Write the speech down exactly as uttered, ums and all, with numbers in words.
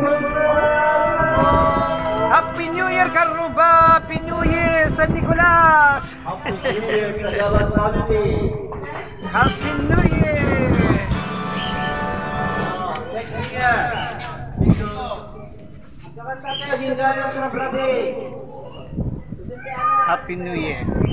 Happy New Year, Karuba! Happy New Year, San Nicolas! Happy New Year, Kagawan family! Happy New Year! Next year! Magkakanta tayo, hinggayang sa brade! Happy New Year!